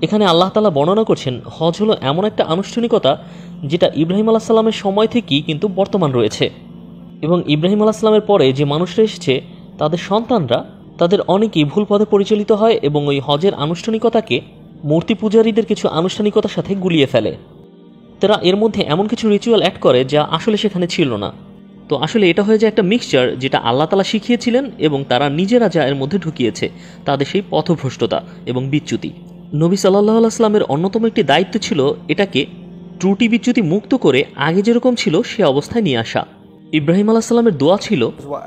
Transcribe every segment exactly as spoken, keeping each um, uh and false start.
এখানে আল্লাহ তাআলা বর্ণনা করছেন হজ হলো এমন একটা আনুষ্ঠানিকতা যেটা ইব্রাহিম আলাইহিস সালামের সময় থেকেই কিন্তু বর্তমান রয়েছে, এবং ইব্রাহিম আলাইহিস সালামের পরে যে মানুষরা এসেছে তাদের সন্তানরা তাদের অনেকেই ভুল পথে পরিচালিত হয় এবং ওই হজের আনুষ্ঠানিকতাকে মূর্তি পূজারীদের কিছু আনুষ্ঠানিকতার সাথে গুলিয়ে ফেলে। তারা এর মধ্যে এমন কিছু রিচুয়াল অ্যাড করে যা আসলে সেখানে ছিল না। তো আসলে এটা হয়ে যায় একটা মিক্সচার যেটা আল্লাহ তাআলা শিখিয়েছিলেন এবং তারা নিজেরা যা এর মধ্যে ঢুকিয়েছে, তাদের সেই পথভ্রষ্টতা এবং বিচ্যুতি। নবী সাল্লাল্লাহু আলাইহি ওয়াসাল্লামের অন্যতম একটি দায়িত্ব ছিল এটাকে ত্রুটি বিচ্যুতি মুক্ত করে আগে যেরকম ছিল সে অবস্থায় নিয়ে আসা। ইব্রাহিম আলাইহিস সালামের দোয়া ছিল,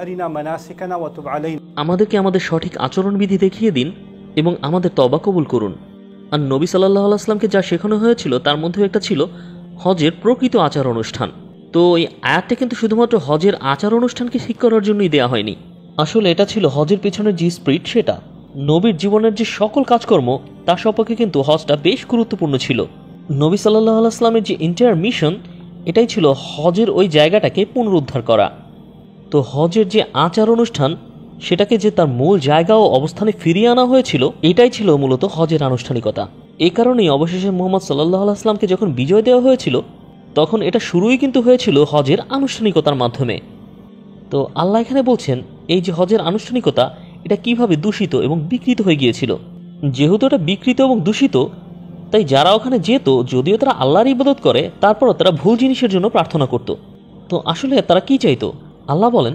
আমাদেরকে আমাদের সঠিক আচরণবিধি দেখিয়ে দিন এবং আমাদের তওবা কবুল করুন। আর নবী সাল্লাল্লাহু আলাইহি ওয়াসাল্লামকে যা শেখানো হয়েছিল তার মধ্যে একটা ছিল হজের প্রকৃত আচার অনুষ্ঠান। তো এই আয়াতটা কিন্তু শুধুমাত্র হজের আচার অনুষ্ঠানকে ঠিক করার জন্যই দেওয়া হয়নি, আসলে এটা ছিল হজের পিছনের যে স্পিরিট সেটা। নবীর জীবনের যে সকল কাজকর্ম তার সম্পর্কে কিন্তু হজটা বেশ গুরুত্বপূর্ণ ছিল। নবী সাল্লাল্লাহু আলাইহি ওয়াসাল্লামের যে এন্টায়ার মিশন এটাই ছিল হজের ওই জায়গাটাকে পুনরুদ্ধার করা। তো হজের যে আচার অনুষ্ঠান সেটাকে যে তার মূল জায়গা ও অবস্থানে ফিরিয়ে আনা হয়েছিল এটাই ছিল মূলত হজের আনুষ্ঠানিকতা। এই কারণেই অবশেষে মুহাম্মদ সাল্লাল্লাহু আলাইহি ওয়াসাল্লামকে যখন বিজয় দেওয়া হয়েছিল তখন এটা শুরুই কিন্তু হয়েছিল হজের আনুষ্ঠানিকতার মাধ্যমে। তো আল্লাহ এখানে বলছেন এই যে হজের আনুষ্ঠানিকতা এটা কিভাবে দূষিত এবং বিকৃত হয়ে গিয়েছিল। যেহেতু এটা বিকৃত এবং দূষিত তাই যারা ওখানে যেত, যদিও তারা আল্লাহর ইবাদত করে, তারপরও তারা ভুল জিনিসের জন্য প্রার্থনা করত। তো আসলে তারা কি চাইতো? আল্লাহ বলেন,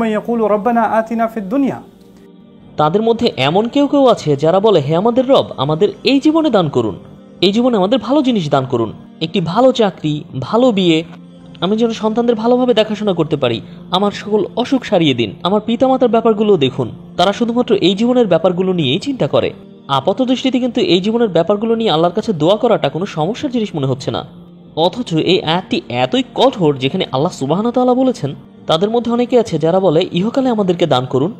তাদের মধ্যে এমন কেউ কেউ আছে যারা বলে, হে আমাদের রব, আমাদের এই জীবনে দান করুন, এই জীবনে আমাদের ভালো জিনিস দান করুন, একটি ভালো চাকরি, ভালো বিয়ে, আমি যেন সন্তানদের ভালোভাবে দেখাশোনা করতে পারি, আমার সকল অসুখ সারিয়ে দিন, আমার পিতামাতার ব্যাপারগুলো দেখুন। তারা শুধুমাত্র এই জীবনের ব্যাপারগুলো নিয়েই চিন্তা করে। আপাত দৃষ্টিতে কিন্তু এই জীবনের ব্যাপারগুলো নিয়ে আল্লাহর কাছে দোয়া করাটা কোনো সমস্যার জিনিস মনে হচ্ছে না, অথচ এই আয়াতটি এতই কঠোর যেখানে আল্লাহ সুবহানাহু ওয়া তাআলা বলেছেন তাদের মধ্যে অনেকে আছে যারা বলে ইহকালে আমাদেরকে দান করুন,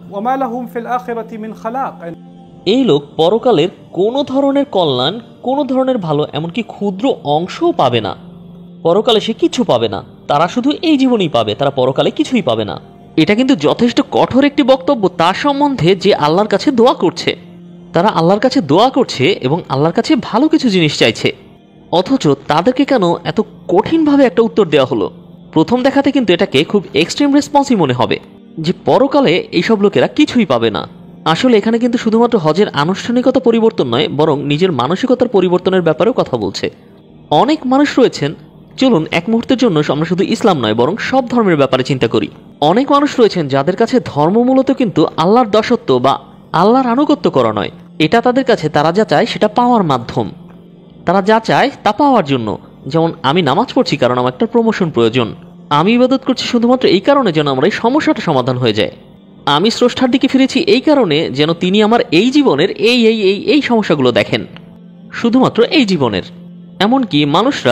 এই লোক পরকালের কোনো ধরনের কল্যাণ, কোনো ধরনের ভালো, এমনকি ক্ষুদ্র অংশও পাবে না। পরকালে সে কিছু পাবে না, তারা শুধু এই জীবনেই পাবে, তারা পরকালে কিছুই পাবে না। এটা কিন্তু যথেষ্ট কঠোর একটি বক্তব্য তার সম্বন্ধে যে আল্লাহর কাছে দোয়া করছে। তারা আল্লাহর কাছে দোয়া করছে এবং আল্লাহর কাছে ভালো কিছু জিনিস চাইছে, অথচ তাদেরকে কেন এত কঠিনভাবে একটা উত্তর দেওয়া হলো? প্রথম দেখাতে কিন্তু এটাকে খুব এক্সট্রিম রেসপন্সই মনে হবে যে পরকালে এইসব লোকেরা কিছুই পাবে না। আসলে এখানে কিন্তু শুধুমাত্র হজের আনুষ্ঠানিকতা পরিবর্তন নয়, বরং নিজের মানসিকতার পরিবর্তনের ব্যাপারেও কথা বলছে। অনেক মানুষ রয়েছেন, চলুন এক মুহূর্তের জন্য আমরা শুধু ইসলাম নয় বরং সব ধর্মের ব্যাপারে চিন্তা করি। অনেক মানুষ রয়েছেন যাদের কাছে ধর্ম মূলত কিন্তু আল্লাহর দাসত্ব বা আল্লাহর আনুগত্য করা নয়, এটা তাদের কাছে তারা যা চায় সেটা পাওয়ার মাধ্যম। তারা যা চায় তা পাওয়ার জন্য, যেমন আমি নামাজ পড়ছি কারণ আমার একটা প্রমোশন প্রয়োজন, আমি ইবাদত করছি শুধুমাত্র এই কারণে যেন আমার এই সমস্যাটা সমাধান হয়ে যায়, আমি স্রষ্টার দিকে ফিরেছি এই কারণে যেন তিনি আমার এই জীবনের এই এই এই এই সমস্যাগুলো দেখেন, শুধুমাত্র এই জীবনের। এমনকি মানুষরা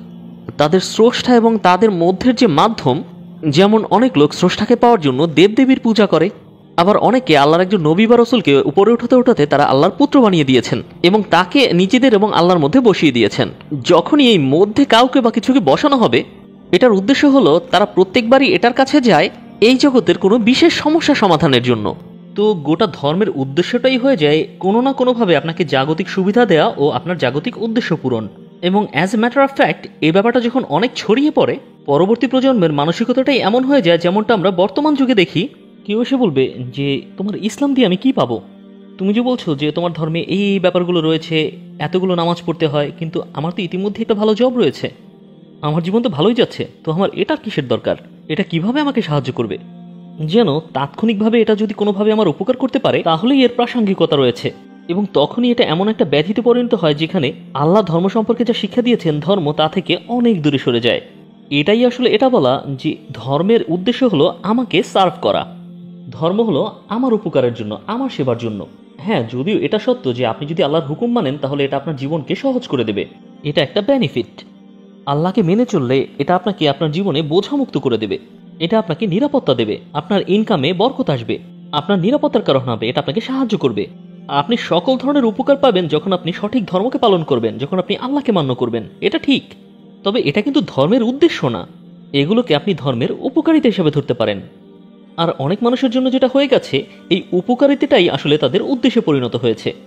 তাদের স্রষ্টা এবং তাদের মধ্যের যে মাধ্যম, যেমন অনেক লোক স্রষ্টাকে পাওয়ার জন্য দেবদেবীর পূজা করে, আবার অনেকে আল্লাহর একজন নবী বা রাসূলকে উপরে উঠাতে উঠাতে তারা আল্লাহর পুত্র বানিয়ে দিয়েছেন এবং তাকে নিজেদের এবং আল্লাহর মধ্যে বসিয়ে দিয়েছেন। যখনই এই মধ্যে কাউকে বা কিছুকে বসানো হবে, এটার উদ্দেশ্য হলো তারা প্রত্যেকবারই এটার কাছে যায় এই জগতের কোনো বিশেষ সমস্যা সমাধানের জন্য। তো গোটা ধর্মের উদ্দেশ্যটাই হয়ে যায় কোনো না কোনোভাবে আপনাকে জাগতিক সুবিধা দেওয়া ও আপনার জাগতিক উদ্দেশ্য পূরণ। এবং as a matter of fact এই ব্যাপারটা যখন অনেক ছড়িয়ে পড়ে, পরবর্তী প্রজন্মের মানসিকতাটাই এমন হয়ে যায় যেমনটা আমরা বর্তমান যুগে দেখি। কেউ এসে বলবে যে তোমার ইসলাম দিয়ে আমি কি পাবো? তুমি যে বলছো যে তোমার ধর্মে এই এই ব্যাপারগুলো রয়েছে, এতগুলো নামাজ পড়তে হয়, কিন্তু আমার তো ইতিমধ্যে একটা ভালো জব রয়েছে, আমার জীবন তো ভালোই যাচ্ছে, তো আমার এটা কিসের দরকার? এটা কিভাবে আমাকে সাহায্য করবে? যেন তাৎক্ষণিকভাবে এটা যদি কোনোভাবে আমার উপকার করতে পারে তাহলেই এর প্রাসঙ্গিকতা রয়েছে। এবং তখনই এটা এমন একটা ব্যাধিতে পরিণত হয় যেখানে আল্লাহ ধর্ম সম্পর্কে যা শিক্ষা দিয়েছেন ধর্ম তা থেকে অনেক দূরে সরে যায়। এটাই আসলে এটা বলা যে ধর্মের উদ্দেশ্য হলো আমাকে সার্ভ করা, ধর্ম হলো আমার উপকারের জন্য, আমার সেবার জন্য। হ্যাঁ, যদিও এটা সত্য যে আপনি যদি আল্লাহর হুকুম মানেন তাহলে এটা আপনার জীবনকে সহজ করে দেবে, এটা একটা বেনিফিট। আল্লাহকে মেনে চললে এটা আপনাকে আপনার জীবনে বোঝামুক্ত করে দেবে, এটা আপনাকে নিরাপত্তা দেবে, আপনার ইনকামে বরকত আসবে, আপনার নিরাপত্তার কারণ হবে, এটা আপনাকে সাহায্য করবে। আপনি সকল ধরনের উপকার পাবেন যখন আপনি সঠিক ধর্মকে পালন করবেন, যখন আপনি আল্লাহকে মান্য করবেন, এটা ঠিক। তবে এটা কিন্তু ধর্মের উদ্দেশ্য না, এগুলোকে আপনি ধর্মের উপকারিতা হিসেবে ধরতে পারেন। আর অনেক মানুষের জন্য যেটা হয়ে গেছে, এই উপকারিতাটাই আসলে তাদের উদ্দেশ্যে পরিণত হয়েছে।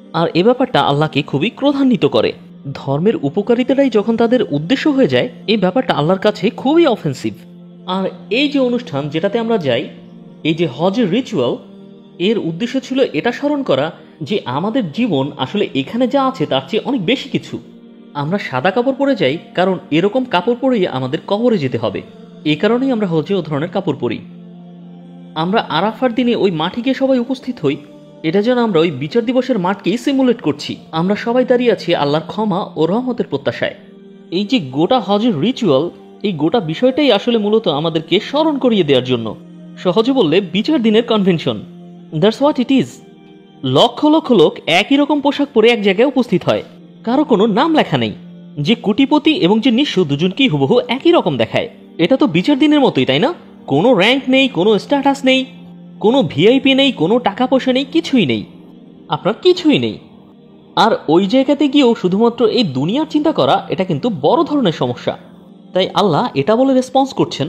আর এ ব্যাপারটা আল্লাহকে খুবই ক্রোধান্বিত করে। ধর্মের উপকারিতাটাই যখন তাদের উদ্দেশ্য হয়ে যায়, এই ব্যাপারটা আল্লাহর কাছে খুবই অফেন্সিভ। আর এই যে অনুষ্ঠান যেটাতে আমরা যাই, এই যে হজের রিচুয়াল, এর উদ্দেশ্য ছিল এটা স্মরণ করা যে আমাদের জীবন আসলে এখানে যা আছে তার চেয়ে অনেক বেশি কিছু। আমরা সাদা কাপড় পরে যাই কারণ এরকম কাপড় পরেই আমাদের কবরে যেতে হবে, এই কারণেই আমরা হজে ও ধরনের কাপড় পরি। আমরা আরাফার দিনে ওই মাঠে গিয়ে সবাই উপস্থিত হই, এটা যেন আমরা ওই বিচার দিবসের মাঠকেই সিমুলেট করছি। আমরা সবাই দাঁড়িয়ে আছি আল্লাহর ক্ষমা ও রহমতের প্রত্যাশায়। এই যে গোটা হজের রিচুয়াল, এই গোটা বিষয়টাই আসলে মূলত আমাদেরকে স্মরণ করিয়ে দেওয়ার জন্য। সহজে বললে বিচার দিনের convention. That's what it is. Lakh lakh লোক একই রকম পোশাক পরে এক জায়গায় উপস্থিত হয়, কারো কোনো নাম লেখা নেই। যে কোটিপতি এবং যে নিঃস্ব দুজনকেই হুবহু একই রকম দেখায়। এটা তো বিচার দিনের মতোই, তাই না? কোনো র্যাঙ্ক নেই, কোনো স্ট্যাটাস নেই, কোনো ভিআইপি নেই, কোনো টাকা পয়সা নেই, কিছুই নেই, আপনার কিছুই নেই। আর ওই জায়গাতে গিয়েও শুধুমাত্র এই দুনিয়ার চিন্তা করা, এটা কিন্তু বড় ধরনের সমস্যা। তাই আল্লাহ এটা বলে রেসপন্স করছেন,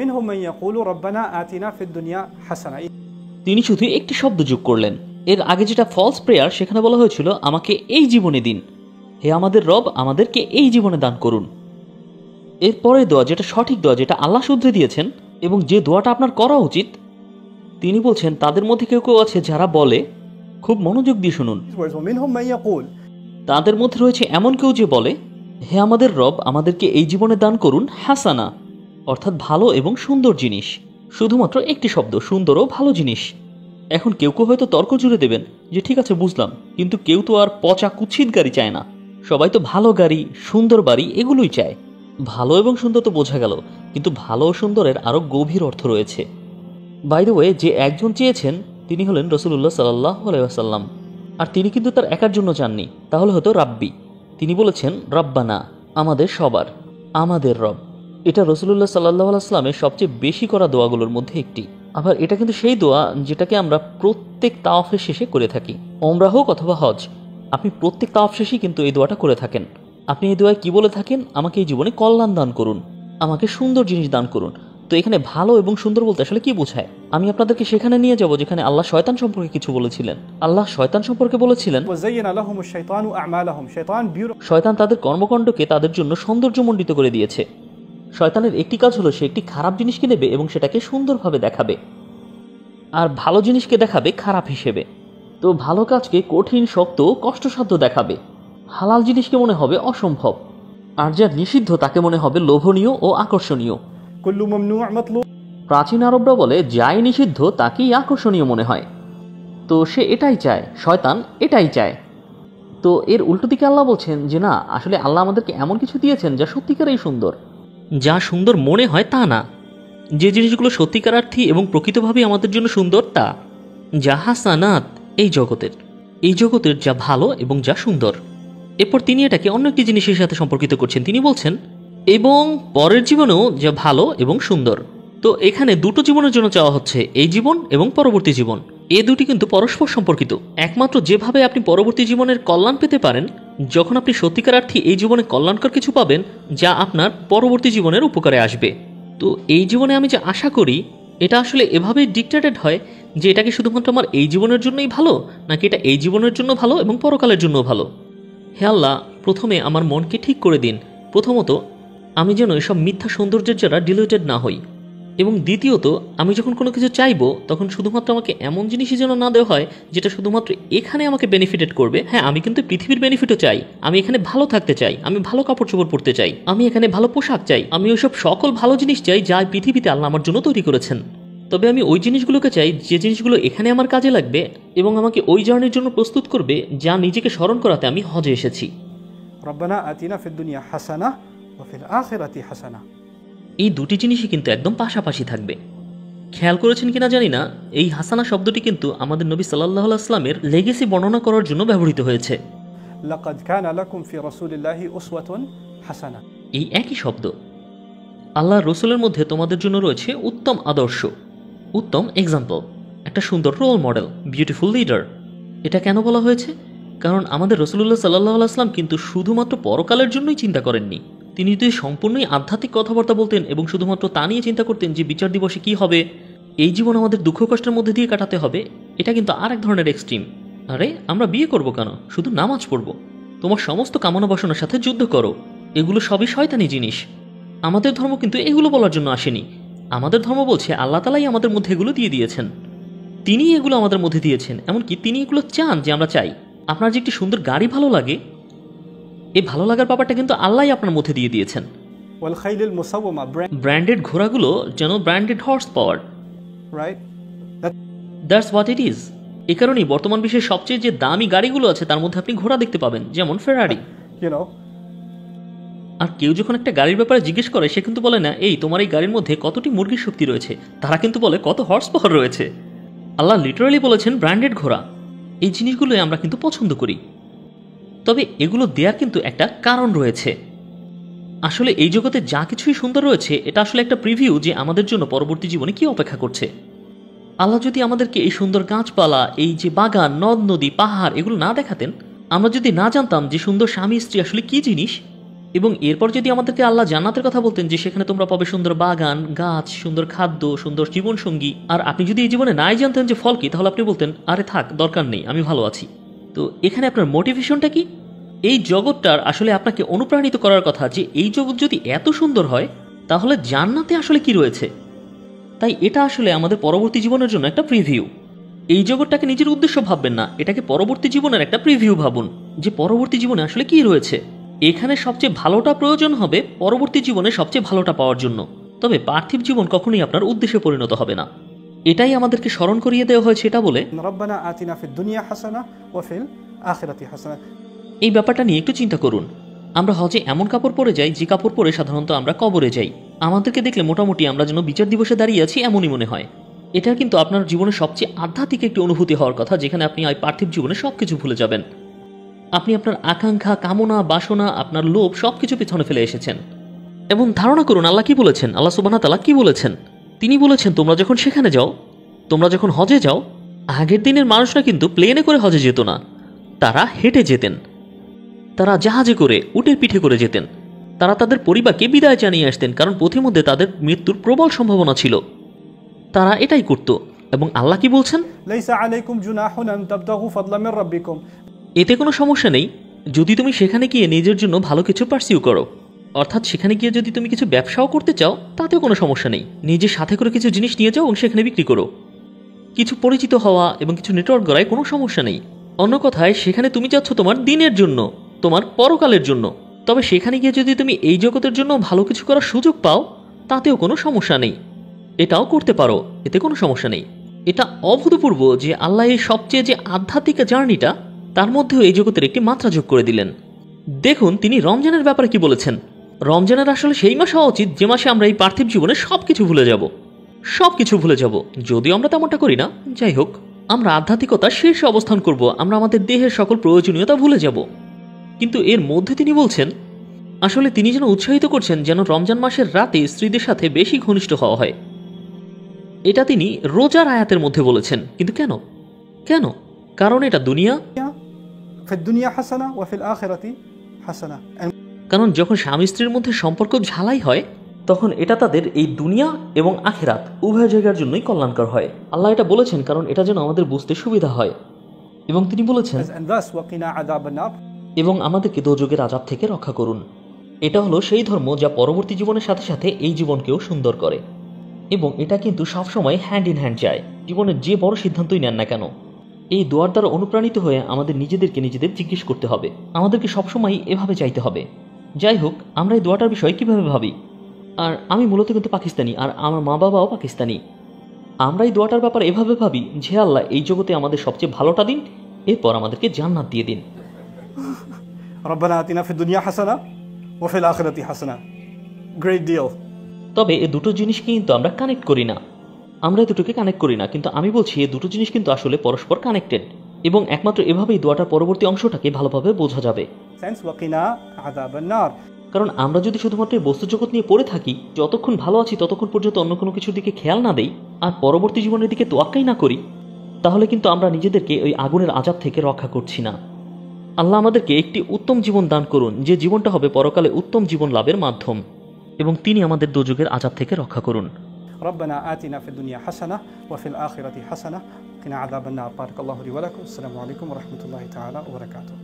তিনি শুধু একটি শব্দ যোগ করলেন। এর আগে যেটা ফলস প্রেয়ার, সেখানে বলা হয়েছিল আমাকে এই জীবনে দিন, হে আমাদের রব আমাদেরকে এই জীবনে দান করুন। এরপরে দোয়া যেটা সঠিক দোয়া, যেটা আল্লাহ শুদ্ধ দিয়েছেন এবং যে দোয়াটা আপনার করা উচিত, তিনি বলছেন তাদের মধ্যে কেউ কেউ আছে যারা বলে, খুব মনোযোগ দিয়ে শুনুন, তাদের মধ্যে রয়েছে এমন কেউ যে বলে, হে আমাদের রব আমাদেরকে এই জীবনে দান করুন হাসানা, অর্থাৎ ভালো এবং সুন্দর জিনিস। শুধুমাত্র একটি শব্দ, সুন্দর ও ভালো জিনিস। এখন কেউ কেউ হয়তো তর্ক জুড়ে দেবেন যে ঠিক আছে বুঝলাম, কিন্তু কেউ তো আর পচা কুৎসিত গাড়ি চায় না, সবাই তো ভালো গাড়ি, সুন্দর বাড়ি এগুলোই চায়। ভালো এবং সুন্দর তো বোঝা গেল, কিন্তু ভালো ও সুন্দরের আরও গভীর অর্থ রয়েছে। বাই দ্য ওয়ে, যে একজন চেয়েছেন তিনি হলেন রসুল্লাহ সাল্লাহ আলাইসাল্লাম। আর তিনি কিন্তু তার একার জন্য চাননি, তাহলে হতো রাব্বি। তিনি বলেছেন রব্বানা, আমাদের সবার, আমাদের রব। এটা রসুল্লাহ সাল্লাহ আলাইস্লামের সবচেয়ে বেশি করা দোয়াগুলোর মধ্যে একটি। আবার এটা কিন্তু সেই দোয়া যেটাকে আমরা প্রত্যেক তাওয়াফের শেষে করে থাকি, ওমরা হোক অথবা হজ। আপনি প্রত্যেক তাওয়াফ শেষেই কিন্তু এই দোয়াটা করে থাকেন। আপনি এই দোয়ায় কি বলে থাকেন? আমাকে এই জীবনে কল্যাণ দান করুন, আমাকে সুন্দর জিনিস দান করুন। তো এখানে ভালো এবং সুন্দর বলতে আসলে কি বোঝায়? আমি আপনাদেরকে সেখানে নিয়ে যাব যেখানে আল্লাহ শয়তান সম্পর্কে কিছু বলেছিলেন। আল্লাহ শয়তান সম্পর্কে বলেছিলেন, শয়তান তাদের কর্মকাণ্ডকে তাদের জন্য সৌন্দর্যমণ্ডিত করে দিয়েছে। শয়তানের একটি কাজ হলো সে একটি খারাপ জিনিসকে নেবে এবং সেটাকে সুন্দরভাবে দেখাবে, আর ভালো জিনিসকে দেখাবে খারাপ হিসেবে। তো ভালো কাজকে কঠিন, শক্ত, কষ্টসাধ্য দেখাবে, হালাল জিনিসকে মনে হবে অসম্ভব, আর যা নিষিদ্ধ তাকে মনে হবে লোভনীয় ও আকর্ষণীয়। প্রাচীন আরবরা বলে যাই নিষিদ্ধ তাকেই আকর্ষণীয় মনে হয়। তো সে এটাই চায়, শয়তান এটাই চায়। তো এর উল্টো দিকে আল্লাহ বলছেন যে না, আসলে আল্লাহ আমাদেরকে এমন কিছু দিয়েছেন যা সত্যিকারেই সুন্দর। যা সুন্দর মনে হয় তা না, যে জিনিসগুলো সত্যিকারার্থী এবং প্রকৃতভাবেই আমাদের জন্য সুন্দর তা। যা হাসানাত, এই জগতের এই জগতের যা ভালো এবং যা সুন্দর। এরপর তিনি এটাকে অন্য একটি জিনিসের সাথে সম্পর্কিত করছেন। তিনি বলছেন এবং পরের জীবনেও যা ভালো এবং সুন্দর। তো এখানে দুটো জীবনের জন্য চাওয়া হচ্ছে, এই জীবন এবং পরবর্তী জীবন। এ দুটি কিন্তু পরস্পর সম্পর্কিত। একমাত্র যেভাবে আপনি পরবর্তী জীবনের কল্যাণ পেতে পারেন, যখন আপনি সত্যিকারার্থী এই জীবনে কল্যাণকর কিছু পাবেন যা আপনার পরবর্তী জীবনের উপকারে আসবে। তো এই জীবনে আমি যা আশা করি এটা আসলে এভাবেই ডিক্টেটেড হয় যে এটা কি শুধুমাত্র আমার এই জীবনের জন্যই ভালো, নাকি এটা এই জীবনের জন্য ভালো এবং পরকালের জন্য ভালো। হে আল্লাহ, প্রথমে আমার মনকে ঠিক করে দিন। প্রথমত, আমি যেন এসব মিথ্যা সৌন্দর্যের দ্বারা ডিলুটেড না হই, এবং দ্বিতীয়ত, আমি যখন কোনো কিছু চাইবো তখন শুধুমাত্র আমাকে এমন জিনিসই যেন না দেওয়া হয় যেটা শুধুমাত্র এখানে আমাকে বেনিফিটেড করবে। হ্যাঁ, আমি কিন্তু পৃথিবীর বেনিফিটও চাই, আমি এখানে ভালো থাকতে চাই, আমি ভালো কাপড় চোপড় পরতে চাই, আমি এখানে ভালো পোশাক চাই, আমি ওইসব সকল ভালো জিনিস চাই যা পৃথিবীতে আল্লাহ আমার জন্য তৈরি করেছেন। তবে আমি ওই জিনিসগুলোকে চাই যে জিনিসগুলো এখানে আমার কাজে লাগবে এবং আমাকে ওই জার্নির জন্য প্রস্তুত করবে যা নিজেকে স্মরণ করাতে আমি হজে এসেছি। রব্বানা আতিনা ফিদ দুনিয়া হাসানাহ ওয়া ফিল আখিরাতি হাসানাহ। এই দুটি জিনিসই কিন্তু একদম পাশাপাশি থাকবে। খেয়াল করেছেন কিনা জানি না, এই হাসানা শব্দটি কিন্তু আমাদের নবী সাল্লাল্লাহু আলাইহি ওয়াসাল্লামের লেগেসি বর্ণনা করার জন্য ব্যবহৃত হয়েছে। লাকাদ কানা লাকুম ফি রাসূলিল্লাহি উসওয়াতুন হাসানাহ। এই একই শব্দ। আল্লাহর রাসূলের মধ্যে তোমাদের জন্য রয়েছে উত্তম আদর্শ, উত্তম এক্সাম্পল, একটা সুন্দর রোল মডেল, বিউটিফুল লিডার। এটা কেন বলা হয়েছে? কারণ আমাদের রাসূলুল্লাহ সাল্লাল্লাহু আলাইহি ওয়াসাল্লাম কিন্তু শুধুমাত্র পরকালের জন্যই চিন্তা করেননি। তিনি যদি সম্পূর্ণই আধ্যাত্মিক কথাবার্তা বলতেন এবং শুধুমাত্র তা নিয়ে চিন্তা করতেন যে বিচার দিবসে কী হবে, এই জীবন আমাদের দুঃখ কষ্টের মধ্যে দিয়ে কাটাতে হবে, এটা কিন্তু আর এক ধরনের এক্সট্রিম। আরে আমরা বিয়ে করব কেন, শুধু নামাজ পড়ব, তোমার সমস্ত কামনা বাসনার সাথে যুদ্ধ করো, এগুলো সবই শয়তানি জিনিস। আমাদের ধর্ম কিন্তু এগুলো বলার জন্য আসেনি। আমাদের ধর্ম বলছে আল্লাহ তালাই আমাদের মধ্যে এগুলো দিয়ে দিয়েছেন, তিনি এগুলো আমাদের মধ্যে দিয়েছেন, এমনকি তিনি এগুলো চান যে আমরা চাই। আপনার যে একটি সুন্দর গাড়ি ভালো লাগে, এই ভালো লাগার ব্যাপারটা কিন্তু আল্লাহই আপনার মধ্যে দিয়ে দিয়েছেন। والخيل المسومة brand ব্র্যান্ডেড ঘোড়াগুলো যেন branded horse power, right that that's what it is. এ কারণেই বর্তমান বিশ্বের সবচেয়ে যে দামি গাড়িগুলো আছে তার মধ্যে আপনি ঘোড়া দেখতে পাবেন, যেমন ফেরারি। you know আর কেউ যখন একটা গাড়ির ব্যাপারে জিজ্ঞেস করে, সে কিন্তু বলে না এই তোমার এই গাড়ির মধ্যে কতটি মুরগির শক্তি রয়েছে, তারা কিন্তু বলে কত হর্স পাওয়ার রয়েছে। আল্লাহ লিটারালি বলেছেন ব্র্যান্ডেড ঘোড়া। এই জিনিসগুলোই আমরা কিন্তু পছন্দ করি, তবে এগুলো দেওয়ার কিন্তু একটা কারণ রয়েছে। আসলে এই জগতে যা কিছুই সুন্দর রয়েছে, এটা আসলে একটা প্রিভিউ যে আমাদের জন্য পরবর্তী জীবনে কি অপেক্ষা করছে। আল্লাহ যদি আমাদেরকে এই সুন্দর গাছপালা, এই যে বাগান, নদ নদী, পাহাড় এগুলো না দেখাতেন, আমরা যদি না জানতাম যে সুন্দর স্বামী স্ত্রী আসলে কি জিনিস, এবং এরপর যদি আমাদেরকে আল্লাহ জান্নাতের কথা বলতেন যে সেখানে তোমরা পাবে সুন্দর বাগান, গাছ, সুন্দর খাদ্য, সুন্দর জীবনসঙ্গী, আর আপনি যদি এই জীবনে নাই জানতেন যে ফল কি, তাহলে আপনি বলতেন আরে থাক, দরকার নেই, আমি ভালো আছি। তো এখানে আপনার মোটিভেশনটা কি? এই জগৎটার আসলে আপনাকে অনুপ্রাণিত করার কথা যে এই জগৎ যদি এত সুন্দর হয়, তাহলে জান্নাতে আসলে কি রয়েছে। তাই এটা আসলে আমাদের পরবর্তী জীবনের জন্য একটা প্রিভিউ। এই জগৎটাকে নিজের উদ্দেশ্য ভাববেন না, এটাকে পরবর্তী জীবনের একটা প্রিভিউ ভাবুন যে পরবর্তী জীবনে আসলে কি রয়েছে। এখানে সবচেয়ে ভালোটা প্রয়োজন হবে পরবর্তী জীবনে সবচেয়ে ভালোটা পাওয়ার জন্য, তবে পার্থিব জীবন কখনোই আপনার উদ্দেশ্যে পরিণত হবে না। এটাই আমাদেরকে স্মরণ করিয়ে দেওয়া হয়েছে এটা বলে ربنا آتنا في الدنيا حسنة وفي الآخرة حسنة এই ব্যাপারটা নিয়ে একটু চিন্তা করুন। আমরা হজে এমন কাপড় পরে যাই যে কাপড় পরে সাধারণত আমরা কবরে যাই। আমাদেরকে দেখলে মোটামুটি আমরা যেন বিচার দিবসে দাঁড়িয়ে আছি এমনই মনে হয়। এটা কিন্তু আপনার জীবনের সবচেয়ে আধ্যাত্মিক একটি অনুভূতি হওয়ার কথা, যেখানে আপনি এই পার্থিব জীবনে সব কিছু ভুলে যাবেন। আপনি আপনার আকাঙ্ক্ষা, কামনা, বাসনা, আপনার লোভ সব কিছু পিছনে ফেলে এসেছেন। এবং ধারণা করুন আল্লাহ কি বলেছেন, আল্লাহ সুবহানাহু ওয়া তাআলা কি বলেছেন। তিনি বলেছেন তোমরা যখন সেখানে যাও, তোমরা যখন হজে যাও, আগের দিনের মানুষরা কিন্তু প্লেনে করে হজে যেত না, তারা হেঁটে যেতেন, তারা জাহাজে করে, উটের পিঠে করে যেতেন। তারা তাদের পরিবারকে বিদায় জানিয়ে আসতেন, কারণ পথিমধ্যে তাদের মৃত্যুর প্রবল সম্ভাবনা ছিল। তারা এটাই করত। এবং আল্লাহ কি বলছেন, ليس عليكم جناح أن تبتغوا فضلا من ربكم এতে কোনো সমস্যা নেই যদি তুমি সেখানে গিয়ে নিজের জন্য ভালো কিছু পার্সিউ করো, অর্থাৎ সেখানে গিয়ে যদি তুমি কিছু ব্যবসাও করতে চাও তাতেও কোনো সমস্যা নেই। নিজের সাথে করে কিছু জিনিস নিয়ে যাও এবং সেখানে বিক্রি করো। কিছু পরিচিত হওয়া এবং কিছু নেটওয়ার্ক গড়ায় কোনো সমস্যা নেই। অন্য কথায় সেখানে তুমি যাচ্ছ তোমার দিনের জন্য, তোমার পরকালের জন্য। তবে সেখানে গিয়ে যদি তুমি এই জগতের জন্য ভালো কিছু করার সুযোগ পাও তাতেও কোনো সমস্যা নেই, এটাও করতে পারো, এতে কোনো সমস্যা নেই। এটা অভূতপূর্ব যে আল্লাহ এই সবচেয়ে যে আধ্যাত্মিক জার্নিটা, তার মধ্যেও এই জগতের একটি মাত্রা যোগ করে দিলেন। দেখুন তিনি রমজানের ব্যাপারে কি বলেছেন। রমজানের আসলে সেই মাস হওয়া উচিত যে মাসে আমরা এই পার্থিব জীবনে সব কিছু ভুলে যাব, সব কিছু ভুলে যাব। যদিও আমরা তেমনটা করি না, যাই হোক, আমরা আধ্যাত্মিকতার শীর্ষে অবস্থান করব, আমরা আমাদের দেহের সকল প্রয়োজনীয়তা ভুলে যাব। কিন্তু এর মধ্যে তিনি বলছেন, আসলে তিনি যেন উৎসাহিত করছেন যেন রমজান মাসের রাতে স্ত্রীদের সাথে বেশি ঘনিষ্ঠ হওয়া হয়। এটা তিনি রোজার আয়াতের মধ্যে বলেছেন। কিন্তু কেন কেন কারণ এটা দুনিয়া। في الدنيا حسنة وفي الآخرة حسنة কারণ যখন স্বামী স্ত্রীর মধ্যে সম্পর্ক ঝালাই হয়, তখন এটা তাদের এই দুনিয়া এবং আখিরাত উভয় জায়গার জন্যই কল্যাণকর হয়। আল্লাহ এটা বলেছেন কারণ এটা যেন আমাদের বুঝতে সুবিধা হয়। এবং তিনি বলেছেন, and thus وقنا عذاب النار এবং আমাদেরকে দোজখের আযাব থেকে রক্ষা করুন। এটা হলো সেই ধর্ম যা পরবর্তী জীবনের সাথে সাথে এই জীবনকেও সুন্দর করে। এবং এটা কিন্তু সবসময় হ্যান্ড ইন হ্যান্ড যায়। জীবনের যে বড় সিদ্ধান্তই নেন না কেন, এই দোয়ার দ্বারা অনুপ্রাণিত হয়ে আমাদের নিজেদেরকে নিজেদের জিজ্ঞেস করতে হবে, আমাদেরকে সবসময় এভাবে চাইতে হবে। যাই হোক, আমরা এই দোয়াটার বিষয়ে কীভাবে ভাবি, আর আমি মূলত কিন্তু পাকিস্তানি, আর আমার মা বাবাও পাকিস্তানি। আমরা এই দোয়াটার ব্যাপারে এভাবে ভাবি যে আল্লাহ এই জগতে আমাদের সবচেয়ে ভালোটা দিন, এরপর আমাদেরকে জান্নাত দিয়ে দিন। ربنا آتنا في الدنيا حسنة وفي الآخرة حسنة great deal তবে এই দুটো জিনিসকে কিন্তু আমরা কানেক্ট করি না, আমরা এই দুটোকে কানেক্ট করি না। কিন্তু আমি বলছি এই দুটো জিনিস কিন্তু আসলে পরস্পর কানেক্টেড, এবং একমাত্র এভাবেই দোয়াটার পরবর্তী অংশটাকে ভালোভাবে বোঝা যাবে। sense وقنا عذاب النار কারণ আমরা যদি শুধুমাত্র এই বস্তু জগৎ নিয়ে পড়ে থাকি, যতক্ষণ ভালো আছি ততক্ষণ পর্যন্ত অন্য কোনো কিছুর দিকে খেয়াল না দেই, আর পরবর্তী জীবনের দিকে তোয়াক্কাই না করি, তাহলে কিন্তু আমরা নিজেদেরকে ওই আগুনের আযাব থেকে রক্ষা করছি না। আল্লাহ আমাদেরকে একটি উত্তম জীবন দান করুন, যে জীবনটা হবে পরকালে উত্তম জীবন লাভের মাধ্যম, এবং তিনি আমাদের দোজখের আযাব থেকে রক্ষা করুন। ربنا آتنا في الدنيا حسنة وفي الآخرة حسنة وقنا عذاب النار. بارك الله لي ولكم. السلام عليكم ورحمة الله تعالى وبركاته.